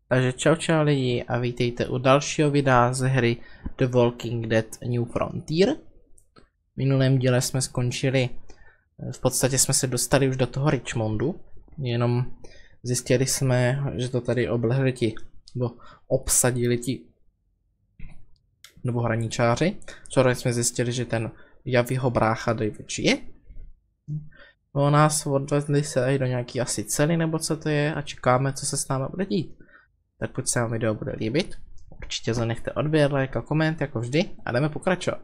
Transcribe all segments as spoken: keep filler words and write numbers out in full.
Takže čau čau lidi a vítejte u dalšího videa z hry The Walking Dead New Frontier. V minulém díle jsme skončili, v podstatě jsme se dostali už do toho Richmondu, jenom zjistili jsme, že to tady oblehli ti, nebo obsadili ti nebo hraničáři. Včera jsme zjistili, že ten Javiho brácha David žije. O nás odvezli se do nějaký asi cely nebo co to je a čekáme, co se s námi bude dít. Tak pokud se vám video bude líbit, určitě zanechte odběr, like a koment jako vždy a jdeme pokračovat.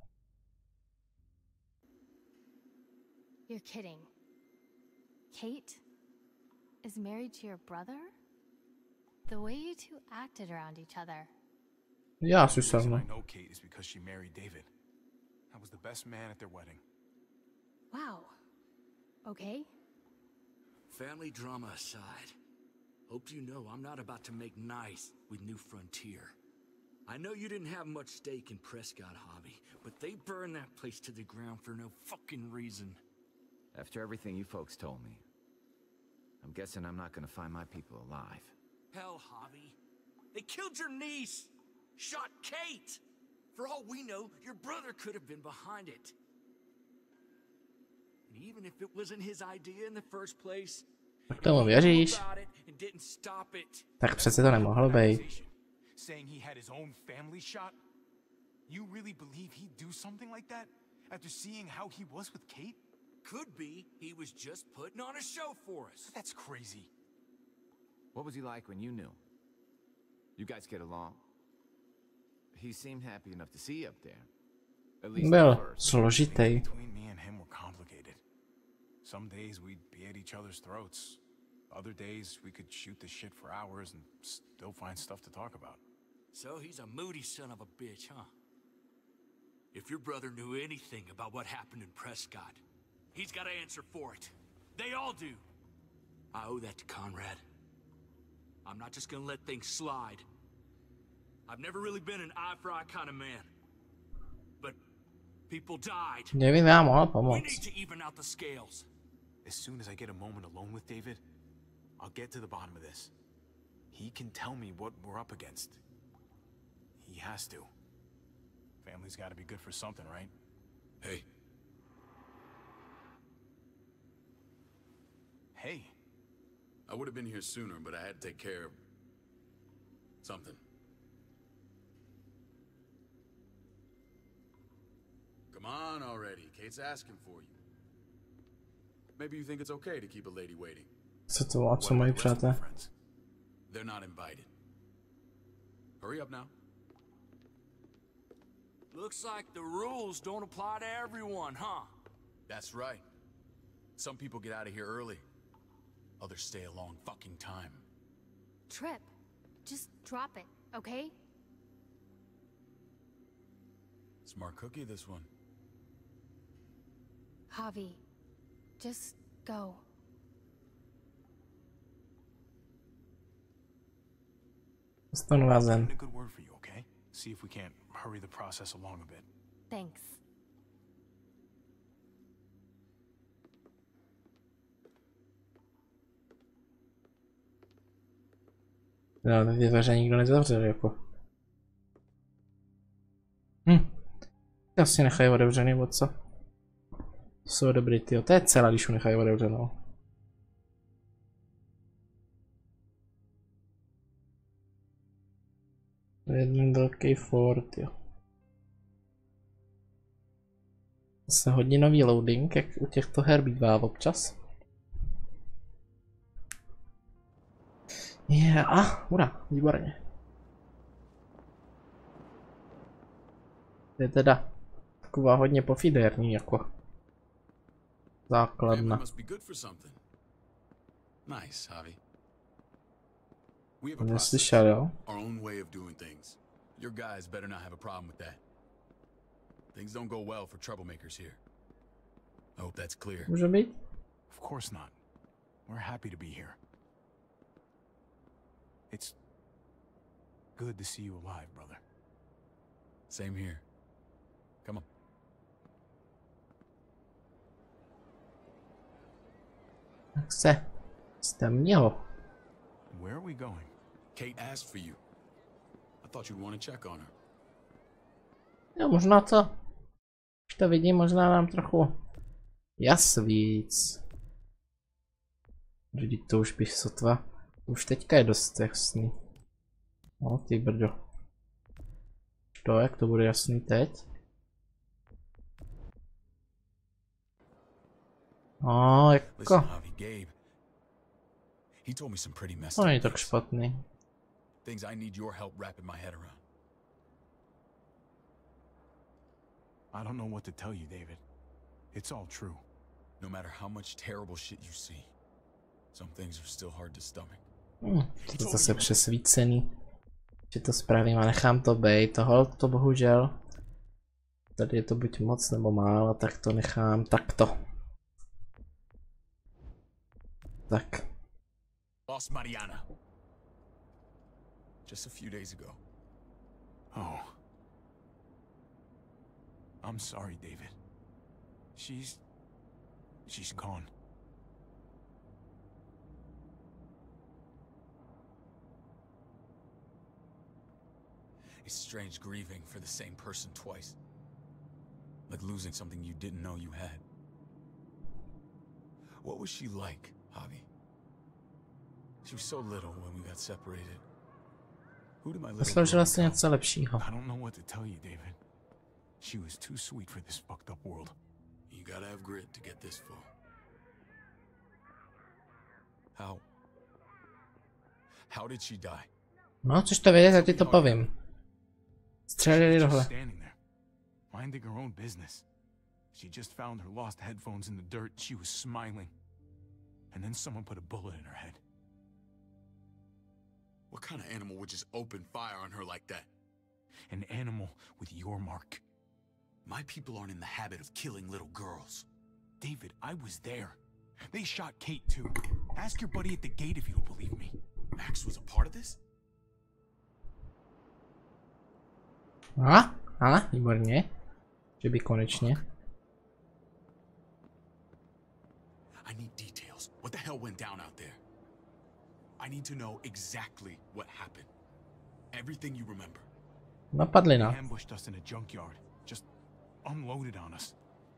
You're kidding. Kate is married to your brother? The way you two acted around each other. Já si sám. I know Kate is because she married David. I was the best man at their wedding. Wow. Okay. Family drama aside, hope you know I'm not about to make nice with New Frontier. I know you didn't have much stake in Prescott Hobby, but they burned that place to the ground for no fucking reason. After everything you folks told me, I'm guessing I'm not gonna find my people alive. Hell, Hobby. They killed your niece! Shot Kate! For all we know, your brother could have been behind it. And even if it wasn't his idea in the first place, Tak tomu věříš? Tak přece to nemohlo být. Saying he had his own family shot? You really believe he'd do something like that after seeing how he was with Kate? Could be he was just putting on a show for us. That's crazy. What was he like when you knew? You guys get along? He seemed happy enough to see you up there. At least Byl at first. složitý. Between me and him were complicated. Some days we'd be at each other's throats. Other days we could shoot the shit for hours and still find stuff to talk about. So he's a moody son of a bitch, huh? If your brother knew anything about what happened in Prescott, he's got to answer for it. They all do. I owe that to Conrad. I'm not just gonna let things slide. I've never really been an eye-for-eye kind of man. But people died. Nevím, já mohl We pomoct. need to even out the scales. As soon as I get a moment alone with David, I'll get to the bottom of this. He can tell me what we're up against. He has to. Family's got to be good for something, right? Hey. Hey. I would have been here sooner, but I had to take care of something. Come on already. Kate's asking for you. Maybe you think it's okay to keep a lady waiting. Co to má, co mají přátelé? They're not invited. Hurry up now. Looks like the rules don't apply to everyone, huh? That's right. Some people get out of here early. Others stay a long fucking time. Trip. Just drop it, okay? Smart cookie, this one. Javi. Just go. Stanu na zem. A good word for you, okay? See if we can't hurry the process along a bit. Thanks. No, ty dveře nikdo nezavřel, jako. Hm. Asi nechají otevřený, nebo co? Jsou dobrý, tyjo. To je celá, když ho nechají otevřenou. Jeden velký fort, jo. Zase hodinový loading, jak u těchto her bývá občas. Je, yeah, a, ah, hurá, výborně. To je teda taková hodně pofidérní, jako základna. Must be good for something. Nice, Javi. We have a Neslyšel, jo? our own way of doing things. Your guys better not have a problem with that. Things don't go well for troublemakers here. I hope that's clear. Může být? Of course not. We're happy to be here. It's good to see you alive, brother. Same here. Come on. Tak se stemnilo. Where are we going? Kate asked for you. I thought you'd want to check on her. Jo, možná to. Už to vidím, možná nám trochu jas víc. Vždyť to už bych sotva. Už teďka je dost jasný. No ty brďo. To, jak to bude jasný teď? No, jako. To není tak špatný. Things I need your help wrapping my head around. I don't know what to tell you, David. It's all true. No matter how much terrible shit you see, some things are still hard to stomach. Hmm, to je zase přesvícený. Že to spravím a nechám to bejt. Tohle to bohužel. Tady je to buď moc nebo málo, tak to nechám takto. Tak. Lost Mariana. Just a few days ago. Oh. I'm sorry, David. She's... she's gone. It's strange grieving for the same person twice. Like losing something you didn't know you had. What was she like, Javi? She was so little when we got separated. Who did my little Zasloužila si něco lepšího. I don't know what to tell you, David. She was too sweet for this fucked up world. You gotta have grit to get this far. How? How did she die? No, což to vědět, já ti to povím. Střelili dohle. Standing there, minding her own business. She just found her lost headphones in the dirt. She was smiling. And then someone put a bullet in her head. What kind of animal would just open fire on her like that? An animal with your mark. My people aren't in the habit of killing little girls. David, I was there. They shot Kate too. Ask your buddy at the gate if you don't believe me. Max was a part of this? A? A? Výborně. Že by konečně. I need details. What the hell went down out there? I need to know exactly what happened. Everything you remember. Napadli They nás. ambushed us in a junkyard. Just unloaded on us.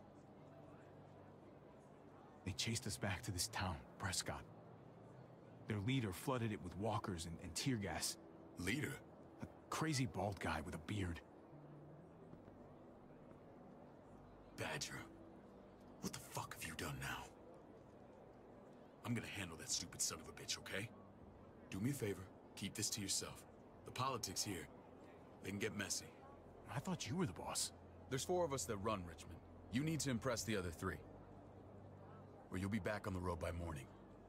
They chased us back to this town, Prescott. Their leader flooded it with walkers and, and tear gas. Leader? A crazy bald guy with a beard. Badger, what the fuck have you done now? I'm gonna handle that stupid son of a bitch, okay? Do me a favor, keep this to yourself. The politics here, they can get messy. I thought you were the boss. There's four of us that run Richmond. You need to impress the other three. Or you'll be back on the road by morning.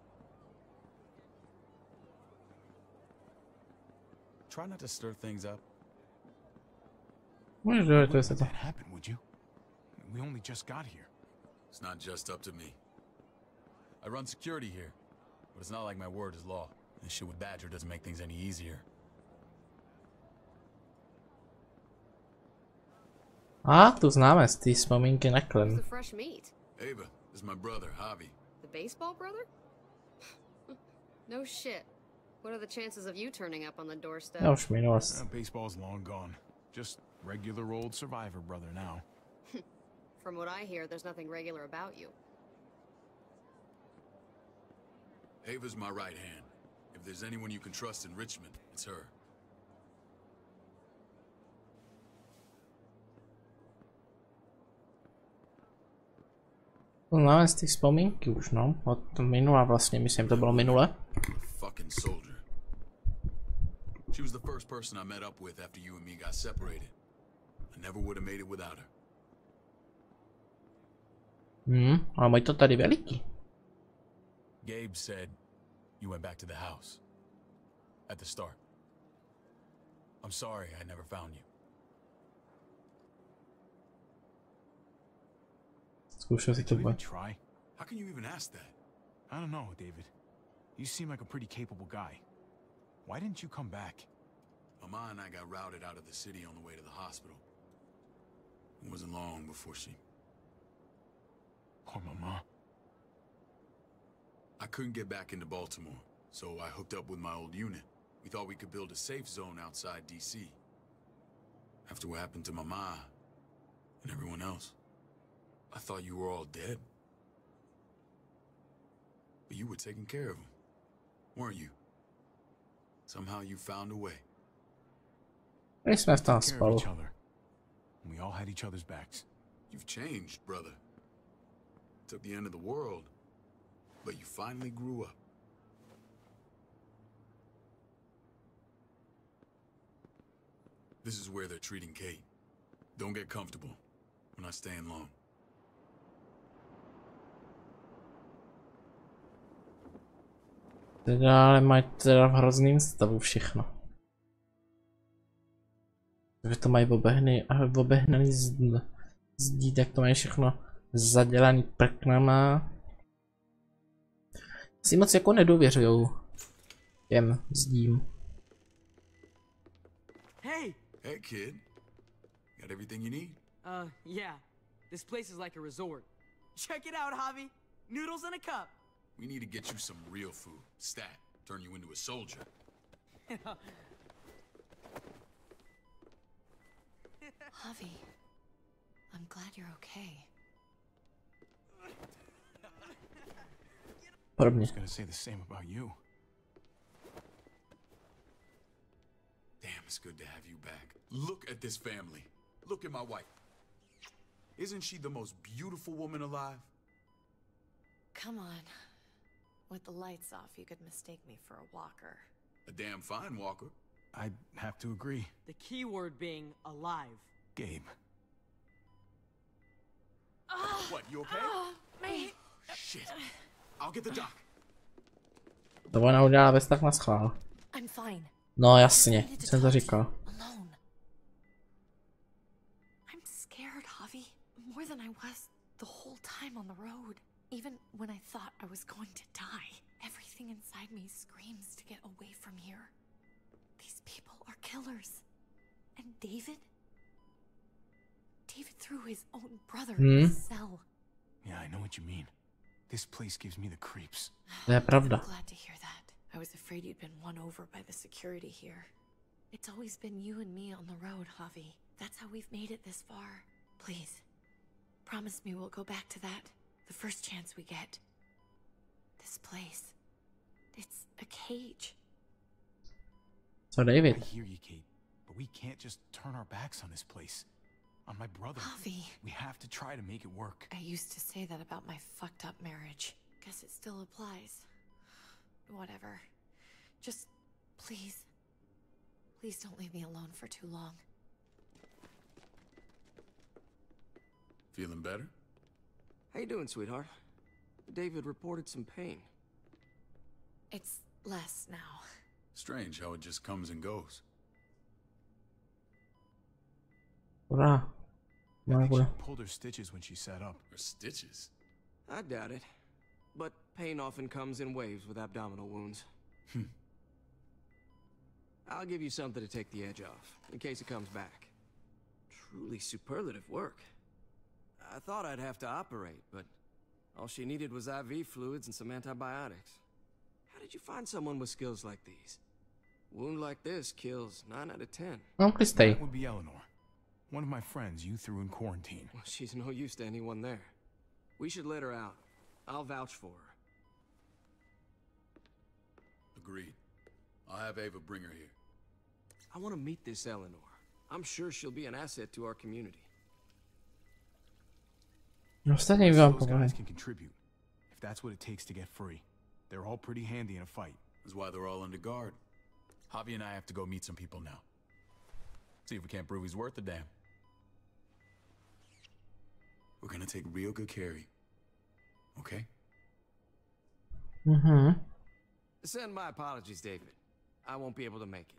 Try not to stir things up. Můžeš dovolit, to je se to. That happened, would you? We only just got here. It's not just up to me. I run security here, but it's not like my word is law. This shit with Badger doesn't make things any easier. A, tu známe z té vzpomínky na Klen. The fresh meat. Ava, this is my brother, Javi. The baseball brother? No shit. What are the chances of you turning up on the doorstep? Já už minulost. Uh, baseball's long gone. Just regular old survivor brother now. From what I hear, there's nothing regular about you. Ava's my right hand. If there's anyone you can trust in Richmond, it's her. To známe z té vzpomínky už, no. Od minula vlastně, myslím, to bylo minule. Fucking soldier. She was the first person I met up with after you and me got separated. I never would have made it without her. Hmm, ale mají to tady veliký. Gabe said you went back to the house. At the start. I'm sorry I never found you. Zkoušel si to Did you even bude. try? How can you even ask that? I don't know, David. You seem like a pretty capable guy. Why didn't you come back? Mama and I got routed out of the city on the way to the hospital. It wasn't long before she... Poor Mama. I couldn't get back into Baltimore, so I hooked up with my old unit. We thought we could build a safe zone outside D C. After what happened to Mama and everyone else, I thought you were all dead. But you were taking care of them, weren't you? Somehow you found a way. Jsme v tom Care of spolu. each other. And we all had each other's backs. You've changed, brother. Took the end of the world, but you finally grew up. This is where they're treating Kate. Don't get comfortable. We're not staying long. Teda ale mají teda v hrozným stavu všechno. Že to mají obehny, obehnaný zd, zdí, tak to mají všechno zadělaný prknama. Si moc jako nedůvěřujou těm zdím. Hey! Hey, kid. Got everything you need? Uh, yeah. This place is like a resort. Check it out, Javi. Noodles in a cup. We need to get you some real food. Stat. Turn you into a soldier. Javi, I'm glad you're okay. I Podobně. was gonna say the same about you. Damn, it's good to have you back. Look at this family. Look at my wife. Isn't she the most beautiful woman alive? Come on. With the lights off, you could mistake me for a walker. A damn fine walker. I'd have to agree. The key word being alive. Gabe. What, you okay? My... Shit. I'll get the doc. To ona udělala bez tak na schvál. I'm fine. No jasně, jsem to říkal. Alone. I'm scared, Javi. More than I was the whole time on the road. Even when I thought I was going to die. Everything inside me screams to get away from here. These people are killers. And David? David threw his own brother in Hmm? a cell. Yeah, I know what you mean. This place gives me the creeps. To je pravda. I'm glad to hear that. I was afraid you'd been won over by the security here. It's always been you and me on the road, Javi. That's how we've made it this far. Please, promise me we'll go back to that the first chance we get. This place, it's a cage. Co I David? hear you, Kate, but we can't just turn our backs on this place. On my brother. Javi, We have to try to make it work. I used to say that about my fucked up marriage. Guess it still applies. Whatever. Just, please, please don't leave me alone for too long. Feeling better? How you doing, sweetheart? David reported some pain. It's less now. Strange how it just comes and goes. Ura. I think Nebude. she pulled her stitches when she sat up. Or stitches. I doubt it. But pain often comes in waves with abdominal wounds. Hmm. I'll give you something to take the edge off, in case it comes back. Truly superlative work. I thought I'd have to operate, but all she needed was I V fluids and some antibiotics. How did you find someone with skills like these? A wound like this kills nine out of ten. No, přistej. That would be Eleanor. One of my friends you threw in quarantine. Well, she's no use to anyone there. We should let her out. I'll vouch for her. Agreed. I'll have Ava bring her here. I want to meet this Eleanor. I'm sure she'll be an asset to our community. No ostatně Most vám of those povím. guys can contribute, if that's what it takes to get free. They're all pretty handy in a fight. That's why they're all under guard. Javi and I have to go meet some people now. See if we can't prove he's worth a damn. We're gonna take real good care of you. Okay? Mhm. Send my apologies, David. I won't be able to make it.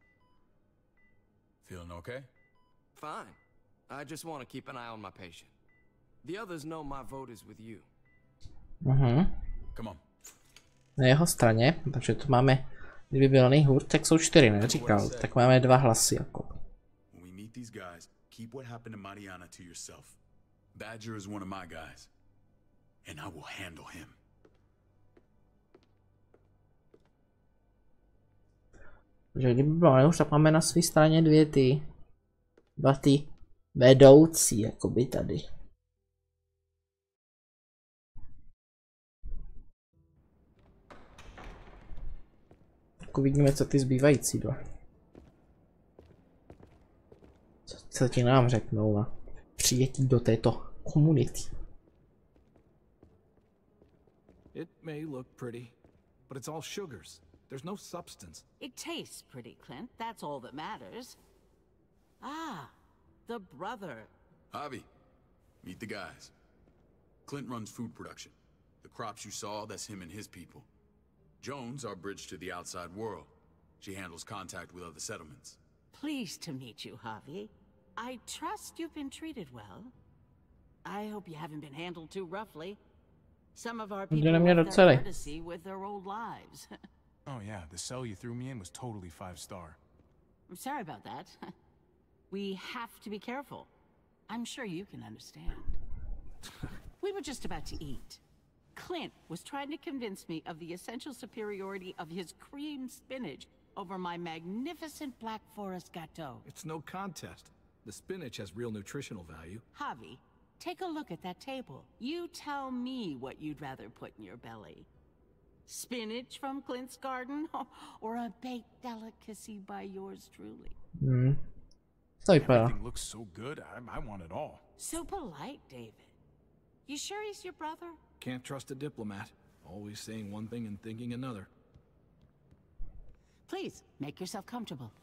Feeling okay? Fine. I just want to keep an eye on my patient. The others know my vote is with you. Mhm. Come on. Na jeho straně, takže tu máme, kdyby byl nejhůř, tak jsou čtyři, neříkal, tak máme dva hlasy jako. When we meet these guys, keep what happened to Mariana to yourself. Badger is one of my guys. And I will handle him. Že kdyby bylo, už tak máme na své straně dvě ty, dva ty vedoucí, jakoby tady. Tak uvidíme, co ty zbývající dva. Co, co ti nám řeknou na přijetí do této komunity. It may look pretty, but it's all sugars. There's no substance. It tastes pretty, Clint. That's all that matters. Ah, the brother. Javi, meet the guys. Clint runs food production. The crops you saw, that's him and his people. Jones, our bridge to the outside world. She handles contact with other settlements. Pleased to meet you, Javi. I trust you've been treated well. I hope you haven't been handled too roughly. Some of our people left their courtesy with their old lives. Oh yeah, the cell you threw me in was totally five star. I'm sorry about that. We have to be careful. I'm sure you can understand. We were just about to eat. Clint was trying to convince me of the essential superiority of his cream spinach over my magnificent Black Forest gâteau. It's no contest. The spinach has real nutritional value. Javi, take a look at that table. You tell me what you'd rather put in your belly. Spinach from Clint's garden, or a baked delicacy by yours truly? Hmm. Everything looks so good, I, I want it all. So polite, David. You sure he's your brother? Can't trust a diplomat. Always saying one thing and thinking another. Please, make yourself comfortable.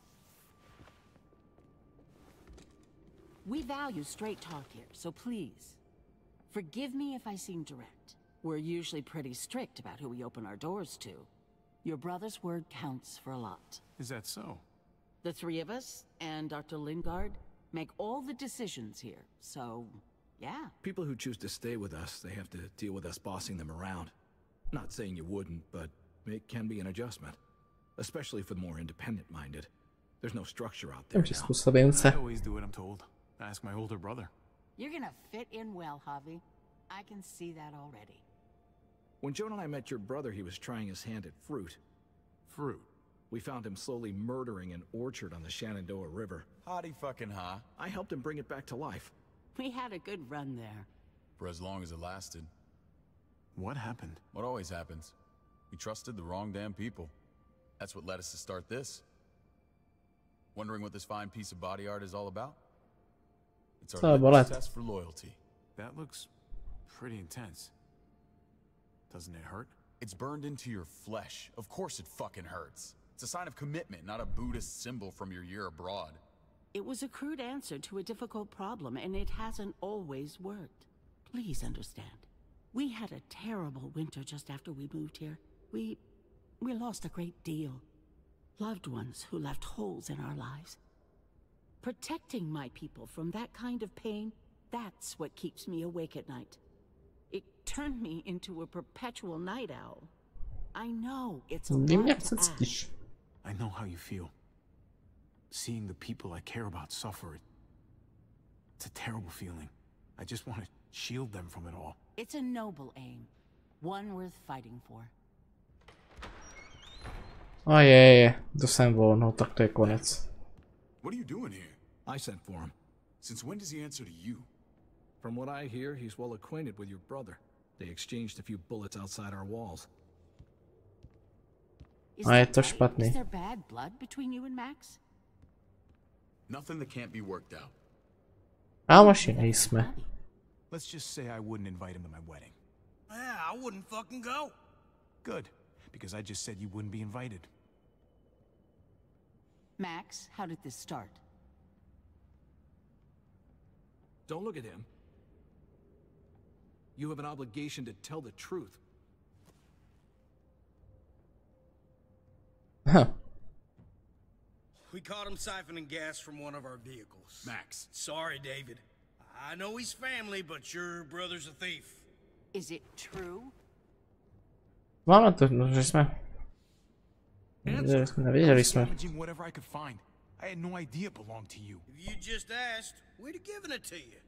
We value straight talk here, so please, forgive me if I seem direct. We're usually pretty strict about who we open our doors to. Your brother's word counts for a lot. Is that so? The three of us and Doctor Lingard make all the decisions here, so yeah. People who choose to stay with us, they have to deal with us bossing them around. Not saying you wouldn't, but it can be an adjustment. Especially for the more independent-minded. There's no structure out there now. I always do what I'm told. Ask my older brother. You're gonna fit in well, Javi. I can see that already. When Joan and I met your brother, he was trying his hand at fruit. Fruit? We found him slowly murdering an orchard on the Shenandoah River. Howdy fucking ha. I helped him bring it back to life. We had a good run there. For as long as it lasted. What happened? What always happens. We trusted the wrong damn people. That's what led us to start this. Wondering what this fine piece of body art is all about? It's our litmus test for loyalty. That looks pretty intense. Doesn't it hurt? It's burned into your flesh. Of course it fucking hurts. It's a sign of commitment, not a Buddhist symbol from your year abroad. It was a crude answer to a difficult problem, and it hasn't always worked. Please understand. We had a terrible winter just after we moved here. We... we lost a great deal. Loved ones who left holes in our lives. Protecting my people from that kind of pain, that's what keeps me awake at night. It turned me into a perpetual night owl. I know it's a lot to ask. I know how you feel. Seeing the people I care about suffer, it's a terrible feeling. I just want to shield them from it all. It's a noble aim. One worth fighting for. A je, je, to jsem vol, no tak to je konec. What are you doing here? I sent for him. Since when does he answer to you? From what I hear, he's well acquainted with your brother. They exchanged a few bullets outside our walls. A je to špatný. Is there bad blood between you and Max? Nothing that can't be worked out. Kámoši nejsme. Let's just say I wouldn't invite him to my wedding. Yeah, I wouldn't fucking go. Good, because I just said you wouldn't be invited. Max, how did this start? Don't look at him. You have an obligation to tell the truth. Huh. We caught him siphoning gas from one of our vehicles. Max. Sorry, David. I know he's family, but your brother's a thief. Is it true? Máme to, no, že jsme... Nevěděli jsme. Whatever I could find. I had no idea it belonged to you. If you just asked, we'd have given it to you.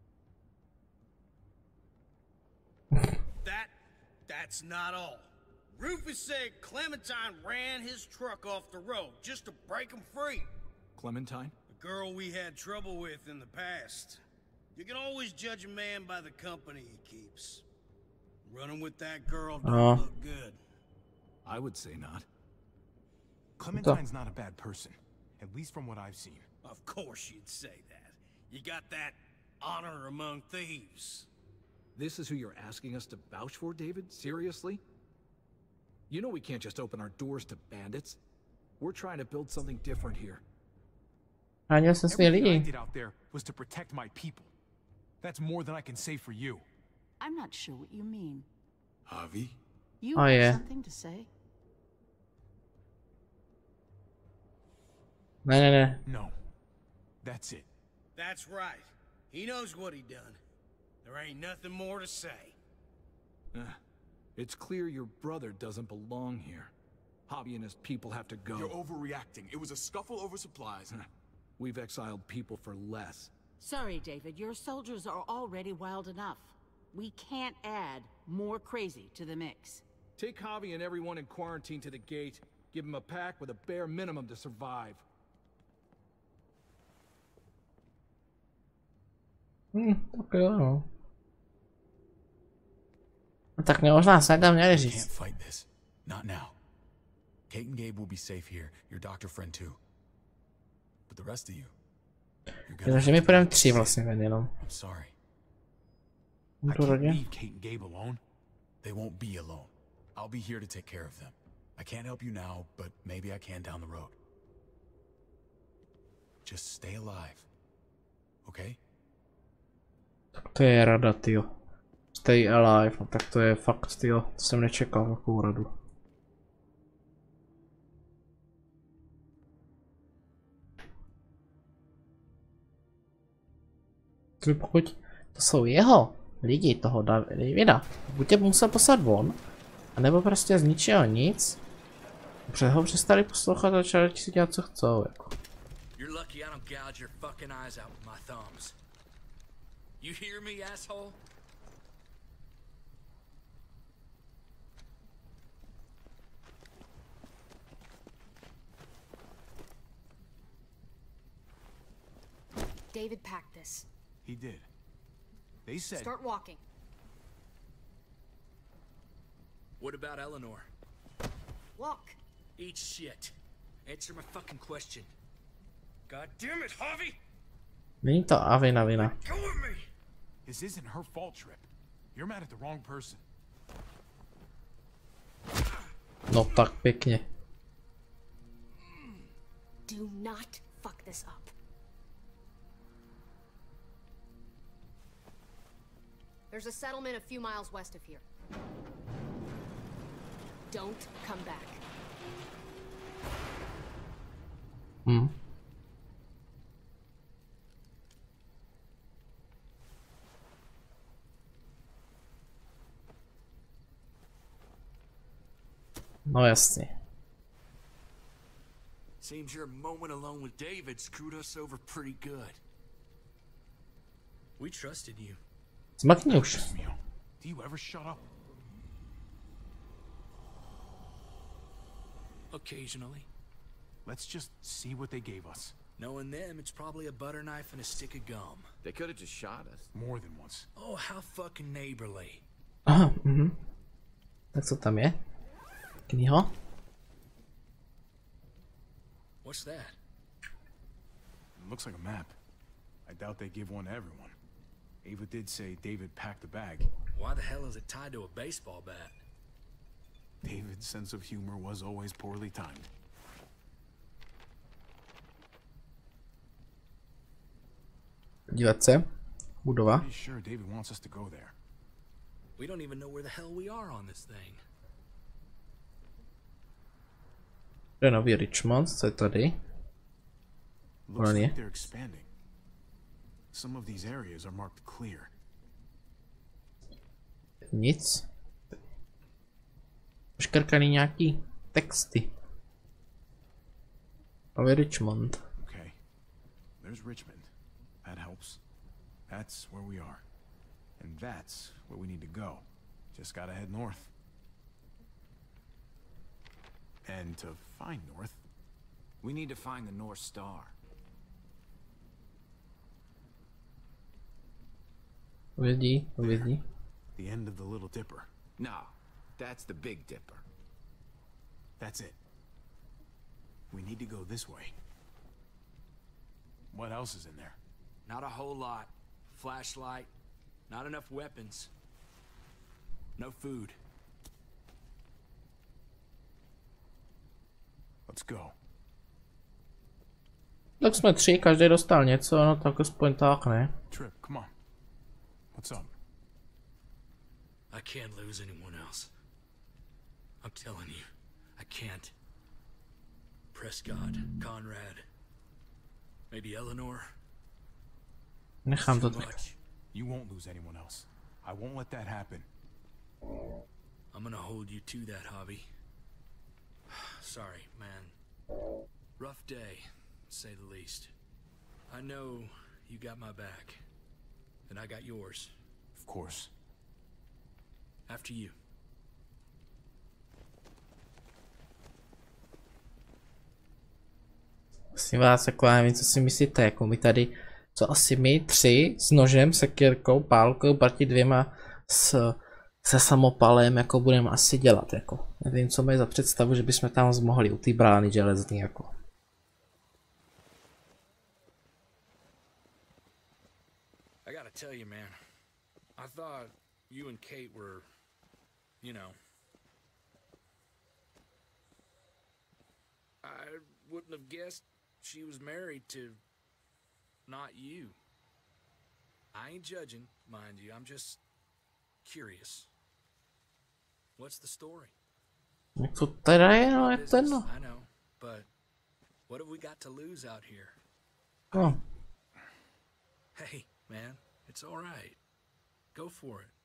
That, that's not all. Rufus said Clementine ran his truck off the road just to break him free. Clementine? A girl we had trouble with in the past. You can always judge a man by the company he keeps. Running with that girl don't Oh. look good. I would say not. Clementine's not a bad person, at least from what I've seen. Of course you'd say that. You got that honor among thieves. This is who you're asking us to vouch for, David? Seriously? You know we can't just open our doors to bandits. We're trying to build something different here. Háněl se svý Everything I lidi. did out there was to protect my people. That's more than I can say for you. I'm not sure what you mean. Javi? You Oh, have yeah. something to say? Ne, ne, ne. No. That's it. That's right. He knows what he done. There ain't nothing more to say. Uh, it's clear your brother doesn't belong here. Javi and his people have to go. You're overreacting. It was a scuffle over supplies. We've exiled people for less. Sorry, David, your soldiers are already wild enough. We can't add more crazy to the mix. Take Javi and everyone in quarantine to the gate. Give them a pack with a bare minimum to survive. Hm, tak jo, no. No tak možná se tam měli You říct. can't fight this. Not now. Kate and Gabe will be safe here. Your doctor friend too. But the rest of you. Takže my půjdeme tři vlastně ven jenom. I'm sorry. No I to can't rodě. leave Kate and Gabe alone. They won't be alone. I'll be here to take care of them. I can't help you now, but maybe I can down the road. Just stay alive. Okay? Tak to je rada, tyjo. Stay alive, no tak to je fakt, tyjo. To jsem nečekal, takovou radu. To pokud to jsou jeho lidi, toho Davida, buď tě musel poslat von, anebo prostě z ničeho nic, protože ho přestali poslouchat a začali si dělat co chcou, jako. You're lucky I don't gouge your fucking eyes out with my thumbs. You hear me, asshole? David packed this. He did. They said... Start walking. What about Eleanor? Walk. Eat shit. Answer my fucking question. God damn it, Javi! Není to Avina vina. Go with me! This isn't her fault, Trip. You're mad at the wrong person. No tak pěkně. Do not fuck this up. There's a settlement a few miles west of here. Don't come back. Hm. No jasně. Seems your moment alone with David screwed us over pretty good. We trusted you. Zmatni už. Do you ever shut up? Occasionally. Let's just see what they gave us. Knowing them, it's probably a butter knife and a stick of gum. They could have just shot us. More than once. Oh, how fucking neighborly. Aha, mhm. Tak co tam je? Kniho? What's that? It looks like a map. I doubt they give one to everyone. Ava did say David packed the bag. Why the hell is it tied to a baseball bat? David's sense of humor was always poorly timed. Dívat se. Budova. Pretty sure David wants us to go there. We don't even know where the hell we are on this thing. To je nový Richmond, co je tady? Looks like they're expanding. Some of these areas are marked clear. Nic. Škrkaný nějaký texty. Nový Richmond. Okay. There's Richmond. That helps. That's where we are. And that's where we need to go. Just gotta head north. And to find North, we need to find the North Star. Uvidí, uvidí. The end of the Little Dipper. No, that's the Big Dipper. That's it. We need to go this way. What else is in there? Not a whole lot. Flashlight, not enough weapons. No food. Let's go. Tak jsme tři, každý dostal něco, no tak aspoň tak, ne? Trip, come on. What's up? I can't lose anyone else. I'm telling you, I can't. Prescott, Conrad, maybe Eleanor. Nechám to. You won't lose anyone else. I won't let that happen. I'm gonna hold you to that, Javi. Sorry, man. Rough day, to say the least. I know you got my back, and I got yours. Of course. After you. Prosím vás, jako já nevím, co si myslíte, jako my tady, co asi my tři s nožem, sekírkou, pálkou proti dvěma s, se samopalem, jako budeme asi dělat, jako. Nevím, co mají za představu, že bychom tam zmohli u té brány železný, jako. I gotta tell you, man. I thought you and Kate were, you know. I wouldn't have guessed she was married to not you. I ain't judging, mind you. I'm just curious. What's the story? Co teda je, no, je to no. I know, but what have we got to lose out here? Oh. Hey, man, it's all right. Go for it.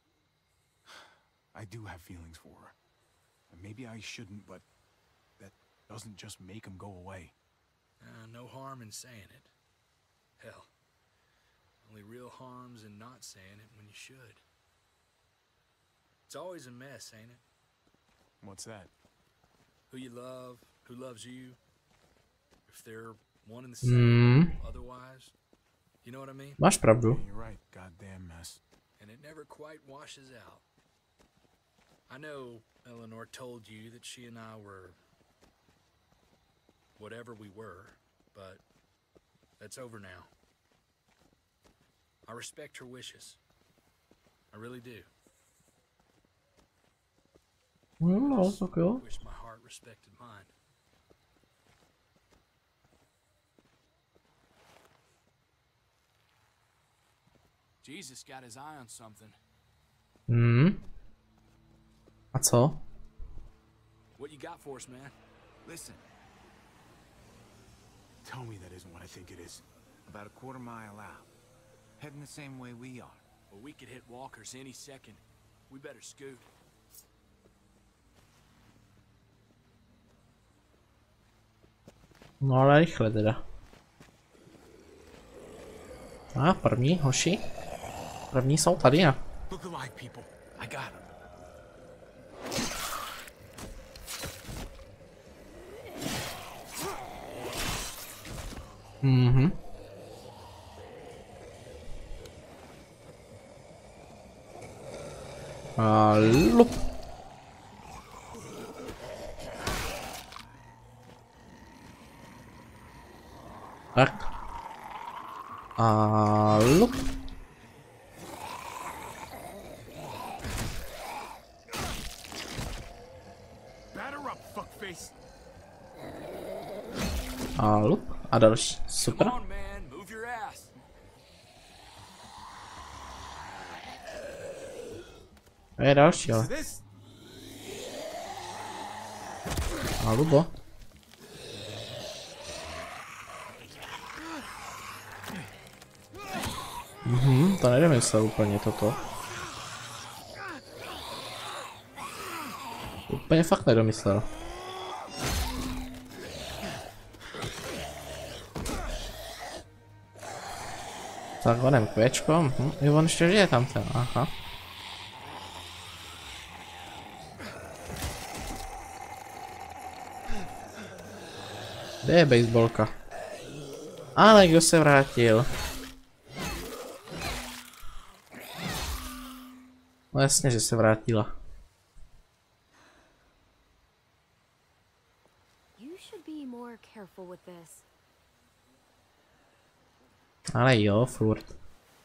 I do have feelings for her. And maybe I shouldn't, but that doesn't just make them go away. Uh, no harm in saying it. Hell, only real harm's in not saying it when you should. It's always a mess, ain't it? What's that? Who you love, who loves you, if they're one and the same, Mm. otherwise, you know what I mean? Máš pravdu. Yeah, you're right, goddamn mess. And it never quite washes out. I know Eleanor told you that she and I were whatever we were, but that's over now. I respect her wishes. I really do. No, tak jo. Wish my heart respected mine. Jesus got his eye on something. Hmm. A co? What you got for us, man? Listen. Tell me that isn't what I think it is. About a quarter mile out. Heading the same way we are. Well, we could hit walkers any second. We better scoot. No ale rychle teda. A první hoši. První jsou tady, ne? Look alive, people. I got him. Mhm. A lup. Tak. A lup. A lup. A další. Super. A je další, ale. A lubo. Mhm, to nedomyslel úplně toto. Úplně fakt nedomyslel. Tak onem kvěčko, mhm. Jo, on ještě žije tam ten, aha. Kde je baseballka? Ale kdo se vrátil? No jasně, že se vrátila. Ale jo, furt.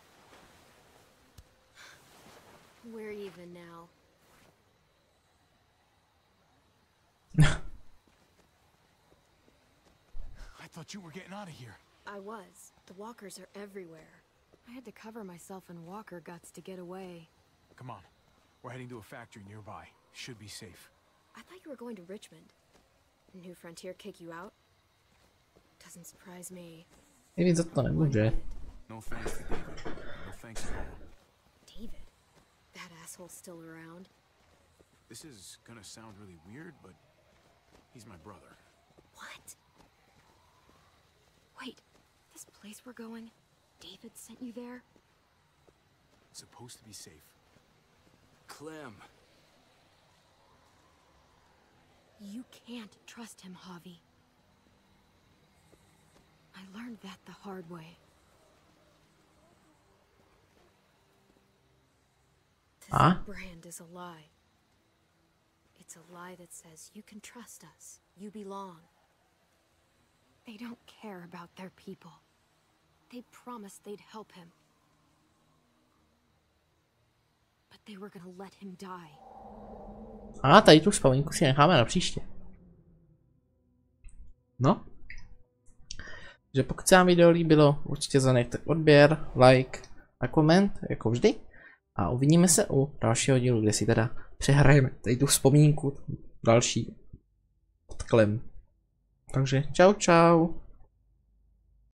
I thought you were getting out of here. I was. The walkers are everywhere. I had to cover myself in walker guts to get away. Come on. We're heading to a factory nearby. Should be safe. I thought you were going to Richmond. New Frontier kick you out? Doesn't surprise me. Maybe za to nemůže. No thanks to David. No thanks at all. David? That asshole's still around? This is gonna sound really weird, but he's my brother. What? Wait, this place we're going, David sent you there? It's supposed to be safe. Clem. You can't trust him, Javi. I learned that the hard way. This Huh? brand is a lie. It's a lie that says you can trust us, you belong. They don't care about their people. They promised they'd help him. But they were gonna let him die. A tady tu vzpomínku si necháme na příště. No. Že pokud se vám video líbilo, určitě zanechte odběr, like a koment, jako vždy. A uvidíme se u dalšího dílu, kde si teda přehrajeme tady tu vzpomínku další pod Clem. Takže čau čau.